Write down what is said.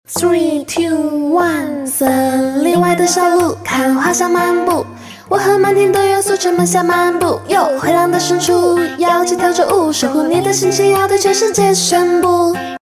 3, 2, 1，森林外的小路，看花香漫步。我和满天的元素充满下漫步，灰狼的深处，妖精跳着舞，守护你的心情，要对全世界宣布。